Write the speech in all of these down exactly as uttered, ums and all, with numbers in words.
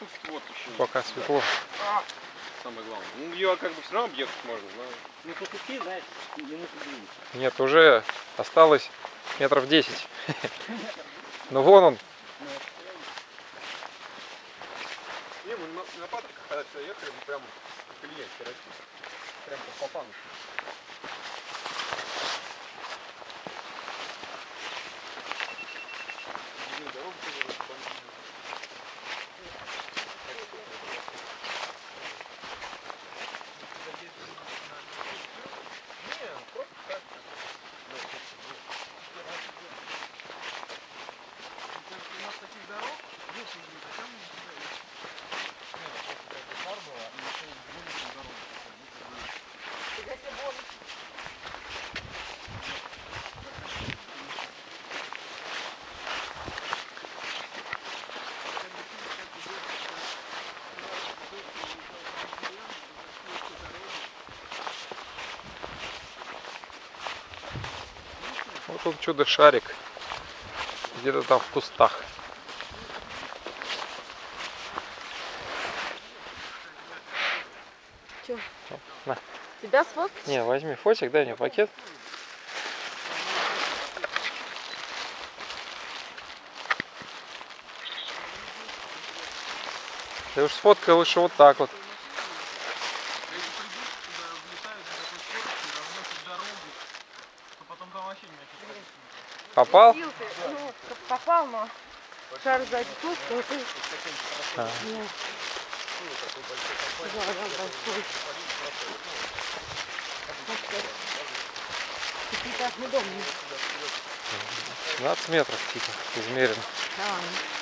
Вот еще. Пока светло. А, самое главное. Ну, ее как бы все равно объехать можно, но... Ну, тут идти, знаешь, минуты две. Нет, уже осталось метров десять. Ну вон он. Не, мы на, на Патриках, когда сюда ехали, мы прям по колее коротили. Прям по попану. Дорогу тоже разбомбили. Вот он чудо-шарик. Где-то там в кустах. Че? На. Тебя сфоткать? Не, возьми фотик, дай мне пакет. Ты уж сфоткай лучше вот так вот. Попал? Ну, попал, но шар сзади плоский, вот и... А. Нет. Да, да, большой. Пятиэтажный дом. семнадцать метров типа измерено. А,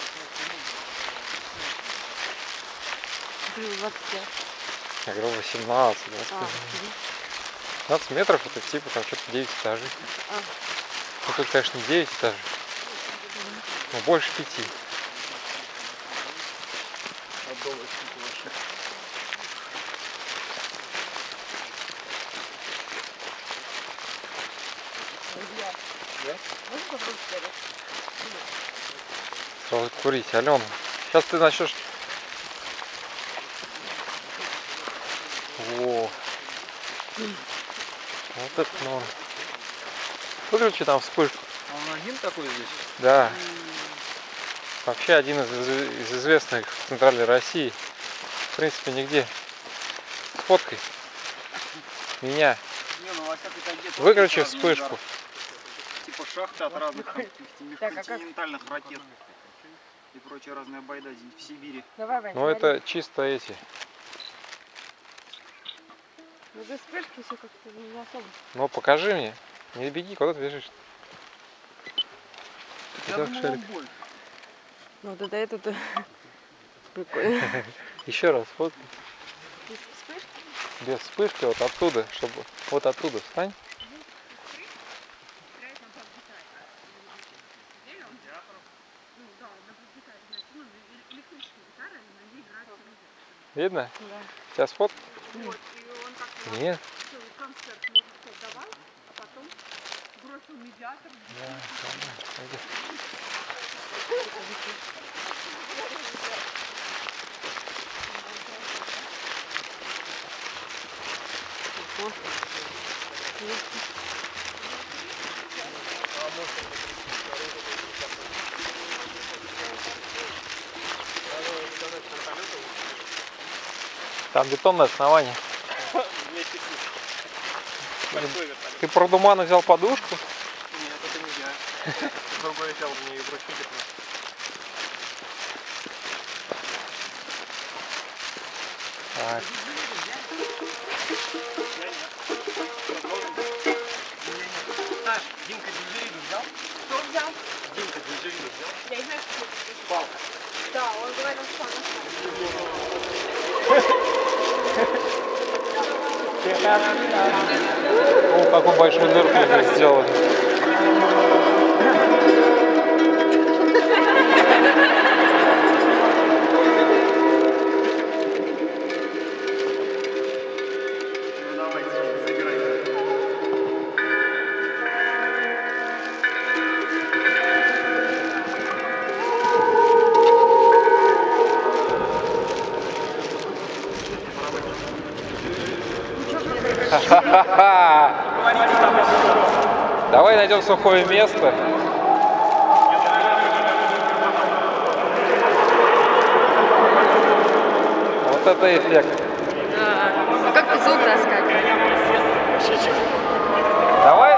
двадцать пять. Я говорю восемнадцать, да, А, семнадцать метров это типа там что-то девять этажей. а. Ну тут, конечно, не девять этажей, но больше пяти. Сразу курить, Алена. Сейчас ты начнешь. Во. Вот это ну. Выключи там вспышку. А он один такой здесь? Да. Вообще один из, из известных в Центральной России. В принципе, нигде. Сфоткай. Меня. Не, ну, во всякой тайге тоже Выключи есть разные вспышку. удары. Типа шахты от разных там, межконтинентальных ракет и прочая разная байда здесь в Сибири. Давай, Вань, Ну смотри. это чисто эти. Ну без вспышки все как-то не особо. Ну покажи мне. Не беги, куда ты бежишь? Я Куда думал, шарик? он больше. Ну тогда это-то прикольно. Еще раз, вот Без вспышки? без вспышки вот оттуда, чтобы вот оттуда встань. Видно? Да. Сейчас фото? Вот, и он как-то Нет. целый концерт, можно сказать, давал, а потом бросил медиатор. Да, ладно, пойди. Там бетонное основание. Ты про Думана взял подушку? Нет, это не я. Другой взял мне и вручили. Так. Димка дирижериду взял? Кто взял? Димка дирижериду взял? Я не знаю, что это. Палка. Да, он говорил, что она О, какой большой дырку здесь сделали. Ну давайте, забирайте. Ха-ха-ха! Давай найдем сухое место. Вот это эффект. А как ты звук таскать? Давай.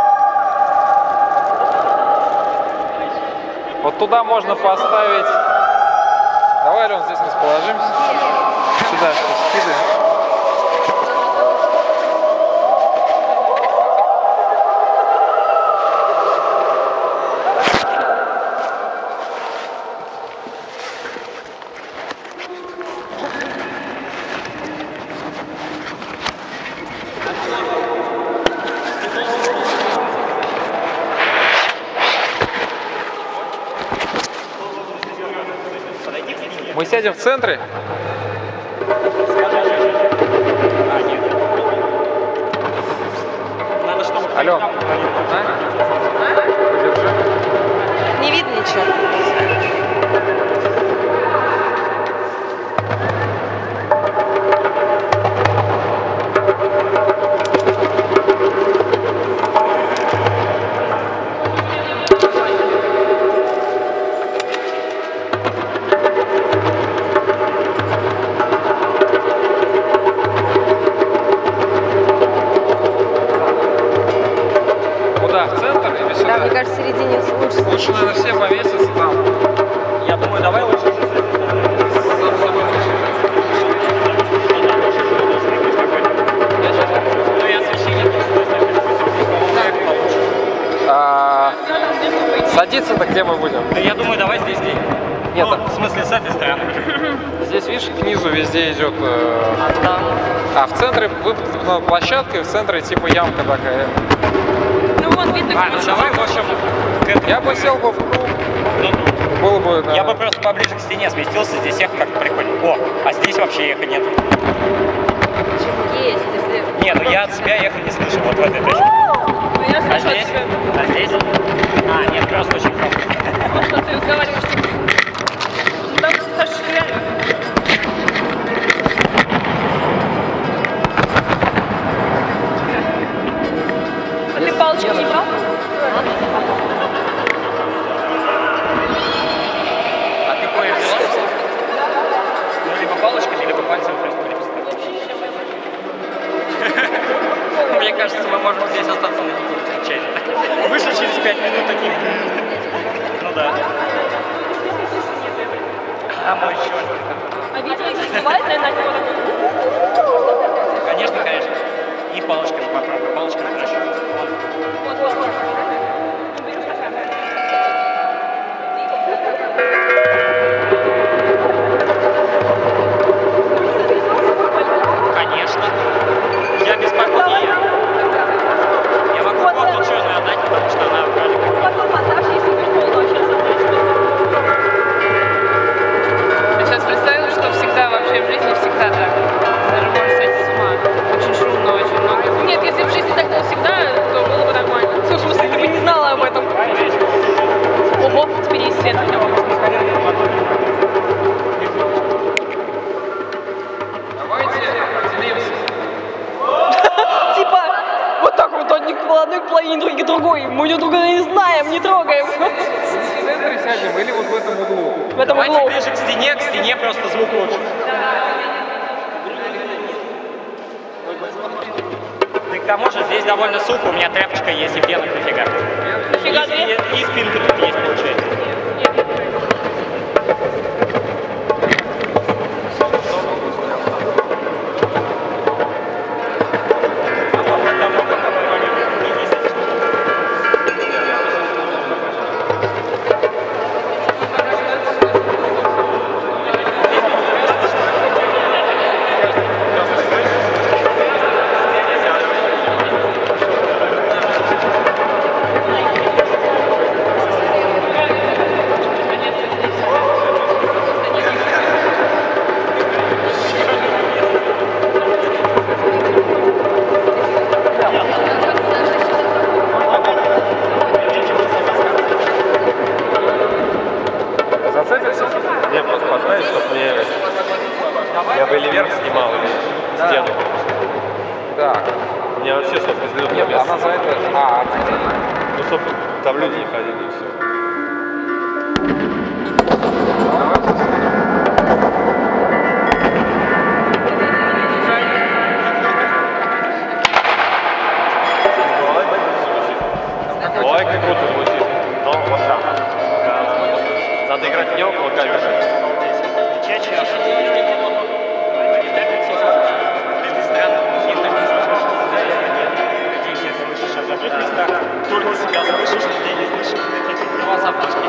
Вот туда можно поставить. Давай, Ален, здесь расположимся. Сюда что скидываем. Мы сядем в центре. Алло. Не видно ничего. В центр или сюда? Да, мне кажется, в середине лучше. Лучше, наверное, все повесятся там. Я думаю, давай лучше. А, садиться-то где мы будем? Да я думаю, давай здесь где. Нет, Ну, в смысле, с этой стороны. здесь, видишь, к низу везде идет. Э, а в центре выполнена площадка, и в центре типа ямка такая. Ну вон видно, А, ну давай, в общем, к этому. Я бы сел бы в круг. Ну, Было бы, да. я бы просто поближе к стене сместился, здесь ехать как-то прикольно. О, а здесь вообще ехать нет. есть, если... Нет, ну я от себя ехать не слышу, вот в этой точке. А здесь? А здесь? А, нет, просто очень плохо. Что ты разговариваешь? Ну, там Саша реально. А ты палочку не брал? А ты кое взяла? Ну, либо палочками, либо пальцем просто Мне кажется, мы можем здесь остаться на неделю случайно. Вышли через пять минут такие. Ну да. А мой черт. А видео не снимает, наверное, Конечно, конечно. И палочками попробуй, палочками хорошо. вот, вот, вот. Конечно. Я без погоди. Я могу вот тут черную отдать, потому что она вроде как... Потом монтаж, если прикол, но сейчас Я сейчас представила, что всегда вообще в жизни всегда так. Даже можно сойти с ума. Очень шумно, очень много. Нет, если в жизни так было всегда, то было бы нормально. В смысле, ты бы не знала об этом. Ого, теперь есть свет. Давайте разделимся. Типа, вот так вот, одни к одной половине, другие к другой. Мы друг друга не знаем, не трогаем. В центре сядем или вот в этом углу? В этом Давайте углу. ближе к стене, к стене просто звук лучше. Да и к тому же здесь довольно сухо, у меня тряпочка есть и пенок нафига. Нафига И, две? и, и спинка тут есть, получается. Зацепится? Не, просто поставить, чтобы мне... Я бы или вверх снимал, или стену. Так. Мне вообще, чтобы безлюдное Нет, место. она за это... А, Ну, чтобы там люди не ходили, и все. Ой, как круто звучит. Но вот так. Да. Надо играть не около камеры. Только себя слышишь, людей не слышишь, какие-то глаза пошли.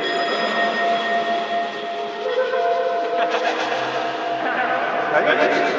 Конечно.